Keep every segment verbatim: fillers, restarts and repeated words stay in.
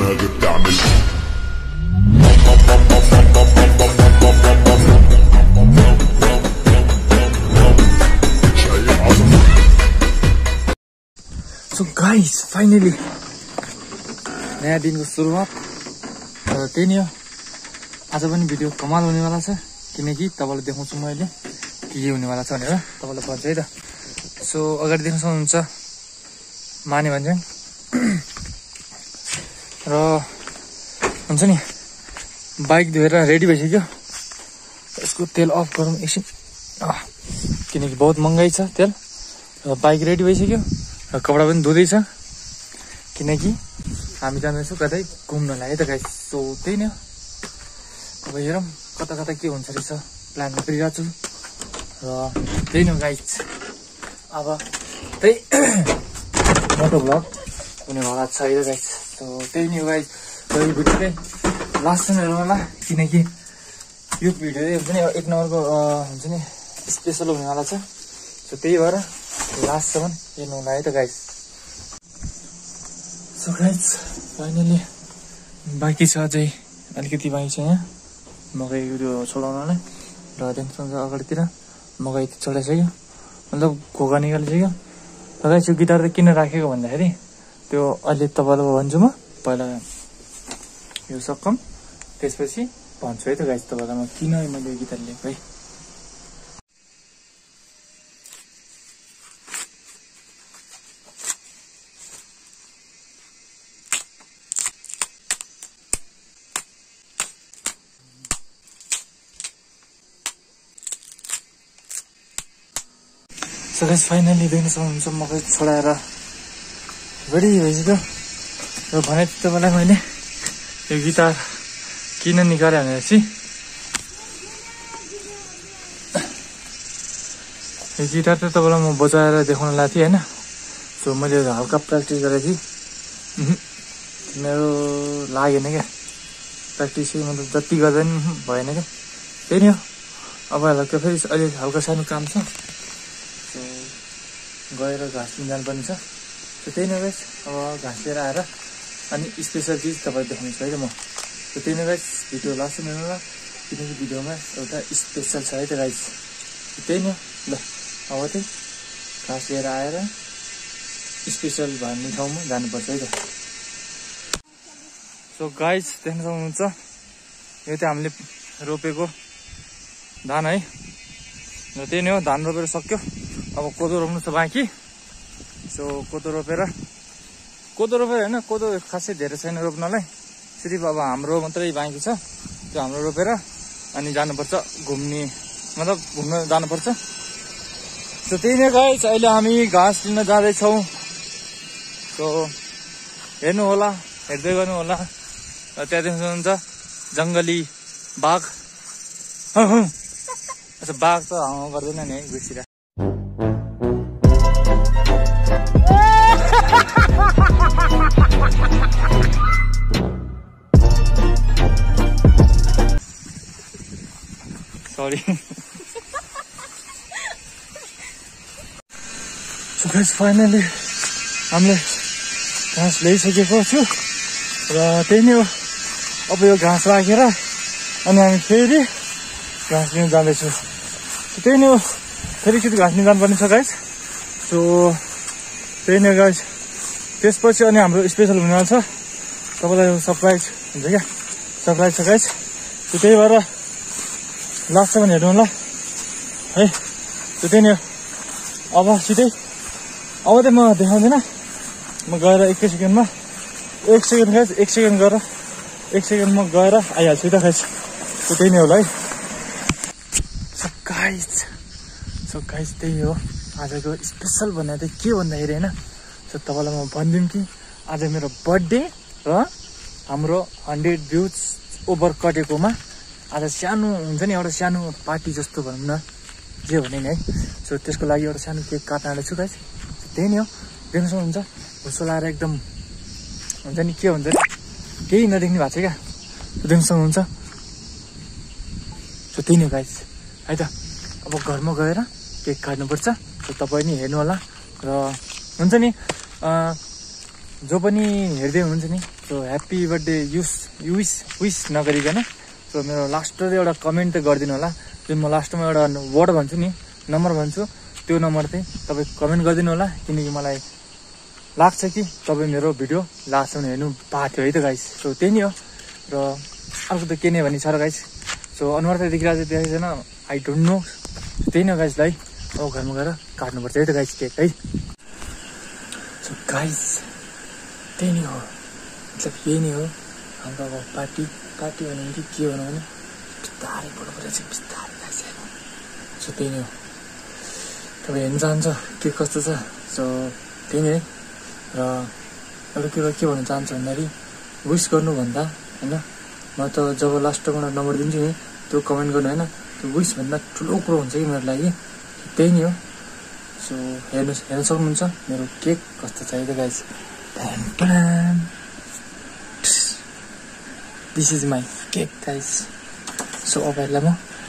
So guys, finally नयाँ दिनको सुरुवात र त्यही नै हो। आज पनि भिडियो कमाल हुनेवाला छ, किनकि तपाईँलाई देखाउँछु मैले के के हुनेवाला छ भनेर तपाईँलाई भन्छु है त। सो अगाडि देख्न सक्नुहुन्छ माने भन्छन् र हुन्छ नि बाइक धोएर रेडी भइसक्यो। यसको तेल अफ गरौँ एकछिन, किनकि बहुत महँगाइ छ तेल। र बाइक रेडी भइसक्यो र कपडा पनि धुँदैछ, किनकि हामी जाँदैछौँ कतै घुम्नलाई है त गाइस। सो त्यही नै हो। अब हेरौँ कता कता के हुन्छ रहेछ, प्लान गरिरहेको छु र त्यही नै हो गाइस। अब त्यही मोटो भ्लग हुनेवाला छ है त गाइस। सो त्यही नै हो गाइस। र यो भिडियो चाहिँ लास्टसम्म हेर्नु होला, किनकि यो भिडियो चाहिँ हुन्छ नि एक नम्बरको हुन्छ नि स्पेसल हुनेवाला छ। सो त्यही भएर लास्टसम्म हेर्नु होला है त गाइस। सो गाइस फाइनली बाँकी छ अझै अलिकति बाँकी छ यहाँ मकै उयो छोडाउनलाई। र देख्नुहुन्छ अगाडितिर मकै चढाइसक्यो, मतलब घोगा निकालिसक्यो। र गाइस यो गिटार चाहिँ किन राखेको भन्दाखेरि त्यो अहिले तपाईँलाई भन्छु म, पहिला यो सकम त्यसपछि भन्छु है त गाइस तपाईँलाई म किन मैले यो गिटार लिएको है। सो गाइस फाइनली देख्न सक्नुहुन्छ मकै छोडाएर रेडी भइसक्यो। र भने तपाईँलाई मैले यो गिटार किन निकालेँ भनेपछि यो गिटार चाहिँ तपाईँलाई म बजाएर देखाउन लाएको थिएँ होइन। सो मैले हल्का प्र्याक्टिस गरेको थिएँ, मेरो लागेन क्या प्र्याक्टिस चाहिँ, मतलब जति गर्दा पनि भएन क्या। त्यही नै हो। अब हल्का फेरि अहिले हल्का सानो काम छ, गएर घाँस लिन जानुपर्ने छ। सो त्यही नै गाइस। अब घाँस लिएर आएर अनि स्पेसल चिज तपाईँलाई देखाउनु छ है त म। सो त्यही नै गाइस, भिडियो लास्टसम्म हेर्नु होला, किनकि भिडियोमा एउटा स्पेसल छ है त गाइस। त्यही नै ल। अब चाहिँ घाँस लिएर आएर स्पेसल भन्ने ठाउँमा जानुपर्छ है त। सो गाइस देख्न सक्नुहुन्छ यो चाहिँ हामीले रोपेको धान है। र त्यही नै हो, धान रोपेर सक्यो। अब कोदो रोप्नु छ बाँकी। सो कोदो रोपेर कोदो रोपेर होइन, कोदो खासै धेरै छैन रोप्नलाई, सिर्फ अब हाम्रो मात्रै बाँकी छ। त्यो हाम्रो रोपेर अनि जानुपर्छ घुम्ने, मतलब घुम्न जानुपर्छ। सो त्यही नै गाइस, अहिले हामी घाँस लिन जाँदैछौँ। सो हेर्नु होला, हेर्दै गर्नु होला। र त्यहाँ देख्नुहुन्छ जङ्गली बाघ। अच्छा बाघ त हावा गर्दैन नि है बिर्सिरहेको। सरी। सो गाइस फाइनली हामीले घाँस ल्याइसकेको छु र त्यही नै हो। अब यो घाँस राखेर अनि हामी फेरि घाँस लिन जाँदैछु। त्यही नै हो, फेरि एकचोटि घाँस लिन जानुपर्ने छ गाइस। सो त्यही नै गाइस। त्यसपछि अनि हाम्रो स्पेसल हुनेवाला छ, तपाईँलाई सरप्राइज हुन्छ क्या, सरप्राइज छ गाइस। सो त्यही भएर लास्टसम्म हेर्नु होला है। सो त्यही नै हो। अब सिधै अब चाहिँ म देखाउँदिनँ, म गएर एकै सेकेन्डमा एक सेकेन्ड गाइस, एक सेकेन्ड गएर एक सेकेन्डमा गएर आइहाल्छु त गाइस। सो त्यही नै होला है। सो गाइस सो गाइस त्यही हो आजको स्पेसल भन्ने चाहिँ के भन्दाखेरि होइन। सो तपाईँलाई म भनिदिउँ कि आज मेरो बर्थडे र हाम्रो हन्ड्रेड भ्युज ओभर कटेकोमा आज सानो हुन्छ नि एउटा सानो पार्टी जस्तो भनौँ न, जे भने नि है। सो त्यसको लागि एउटा सानो केक काट्न आँटेछु गाइस। त्यही नै हो, देख्न सक्नुहुन्छ हुस्सो लाएर एकदम हुन्छ नि, के हुन्छ नि केही नदेख्ने भएको छ क्या, देख्न सक्नुहुन्छ। सो त्यही नै गाइस है त। अब घरमा गएर केक काट्नुपर्छ। सो तपाईँ नि हेर्नु होला। र हुन्छ नि जो पनि हेर्दै हुनुहुन्छ नि सो ह्याप्पी बर्थडे युस विस विस नगरिकन सो मेरो लास्ट एउटा कमेन्ट चाहिँ गरिदिनु होला। जुन म लास्टमा एउटा वर्ड भन्छु नि, नम्बर भन्छु, त्यो नम्बर चाहिँ तपाईँ कमेन्ट गरिदिनु होला। किनकि मलाई लाग्छ कि तपाईँ मेरो भिडियो लास्टसम्म हेर्नु पाएको थियो है त गाइस। सो त्यही नै हो। र अर्को त के नै भन्ने छ र गाइस। सो अनुहार त देखिरहेको छ देखिरहेको छैन, आई डोन्ट नो। त्यही नै गाइस, है अब घरमा गएर काट्नुपर्छ है त गाइस केक है। सो गाइस त्यही नै हो, मतलब यही नै हो हाम्रो अब पार्टी। पार्टी भन्यो भने के भनौँ भने बिस्तारै बढ्नु परेको छ, बिस्तारै गाइस। सो त्यही नै हो, तपाईँ हेर्नु चाहन्छ के कस्तो छ। सो त्यही नै है। र एउटा कुरा के भन्न चाहन्छु भन्दाखेरि विस गर्नुभन्दा होइन, म त जब लास्टमा एउटा नम्बर दिन्छु नि त्यो कमेन्ट गर्नु होइन, त्यो विसभन्दा ठुलो कुरो हुन्छ कि मेरो लागि। त्यही नै हो। सो हेर्नुहोस्, हेर्न सक्नुहुन्छ मेरो केक कस्तो छ है त guys. This is my cake guys. So अब यसलाई म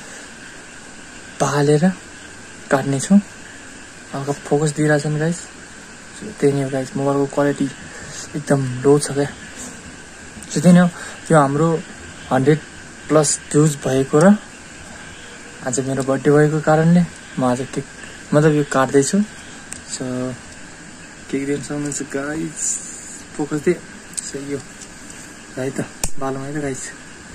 पालेर काट्नेछु। हल्का फोकस दिइरहेछ नि गाइस। सो त्यही नै हो गाइस, मोबाइलको क्वालिटी एकदम लो छ क्या। सो त्यही नै हो, त्यो हाम्रो हन्ड्रेड प्लस भ्युज भएको र आज मेरो बर्थडे भएको कारणले म आज केक मतलब यो काट्दैछु। सो केक दिनु सक्नुहुन्छ गाइस, फोकस दिए। सो यो है त बालौँ है त गाइस।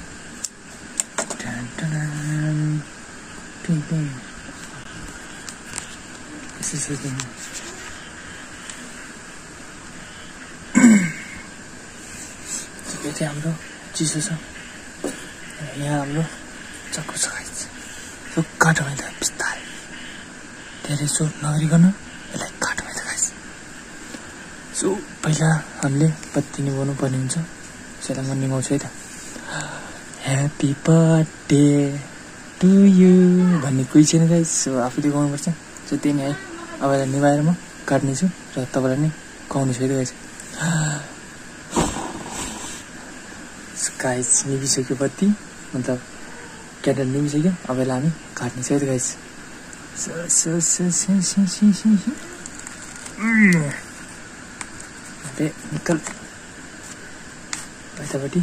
यति हाम्रो चिसो छ, यहाँ हाम्रो चक्कु छ गाइस। सो काटौँ है त बिस्तारै, धेरै सोच नगरिकन यसलाई काटौँ है त गाइस। सो पहिला हामीले बत्ती निभाउनु पर्ने हुन्छ। यसलाई म निभाउँछु है त। ह्याप्पी बर्थडे टु यु भन्ने कोही छैन गाइस। सो आफूले गाउनुपर्छ। सो त्यही नै है, अब यसलाई निभाएर म काट्नेछु र तपाईँलाई नै खुवाउनेछु है त गाइस। गाइस निभिसक्यो बत्ती, मतलब क्यान्डल निभिसक्यो। अब यसलाई हामी काट्नेछु है त गाइस। निकल यतापट्टि।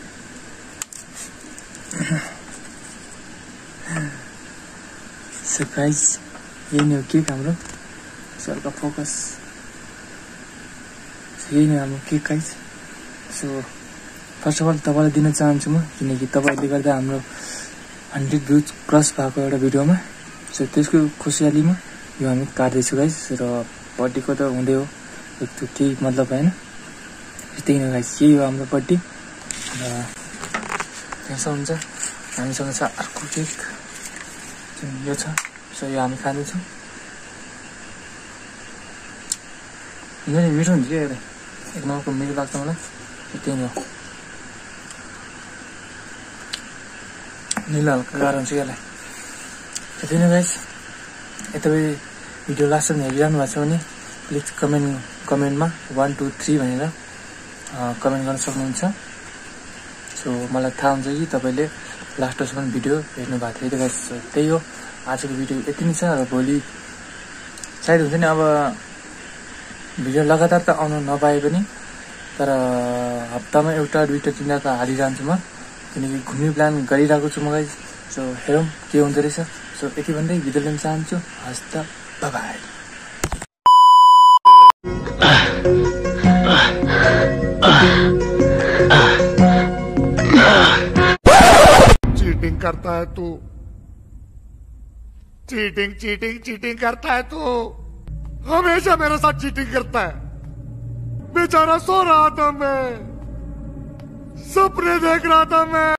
सो गाइस यही नै हो केक हाम्रो। सो हल्का फोकस। यही नै हाम्रो cake guys. So first of all तपाईँलाई दिन चाहन्छु म, किनकि तपाईँहरूले गर्दा हाम्रो हन्ड्रेड भ्युज क्रस भएको एउटा भिडियोमा। सो त्यसको खुसियालीमा यो हामी काट्दैछु गाइस। र बर्थडेको त हुँदै हो, त्यो केही मतलब भएन। त्यही नै गाइस, यही हो हाम्रो बर्थडे। र त्यहाँ हुन्छ हामीसँग छ अर्को केक जुन यो छ। सो यो हामी खाँदैछौँ। हुन्छ नि, मिठो हुन्छ क्या एउटा, एक नम्बरको मिठो लाग्छ मलाई। त्यही नै हो, निलो हल्का गाह्रो हुन्छ यसलाई। त्यही नै गाइस, तपाईँ भिडियो लास्टसम्म हेरिरहनु भएको छ भने प्लिज कमेन्ट कमेन्टमा वान टू थ्री भनेर कमेन्ट गर्न सक्नुहुन्छ। सो मलाई थाहा हुन्छ कि तपाईँले लास्टसम्म भिडियो हेर्नु भएको थियो है त गाइस। त्यही हो, आजको भिडियो यति नै छ। र भोलि सायद हुन्छ नि, अब भिडियो लगातार त आउनु नपाए पनि तर हप्तामा एउटा दुईवटा तिनवटा त हालिरहन्छु म, किनकि घुम्ने प्लान गरिरहेको छु म गाइस। सो हेरौँ के हुँदो रहेछ। सो यति भन्दै भिडियो लिन चाहन्छु। हस् त, बाइ बाइ। चीटिंग करता है तू, चीटिंग चीटिंग चीटिंग करता है तू, हमेशा मेरे साथ चीटिंग करता है। बेचारा सो रहा था, मैं सपने देख रहा था मैं।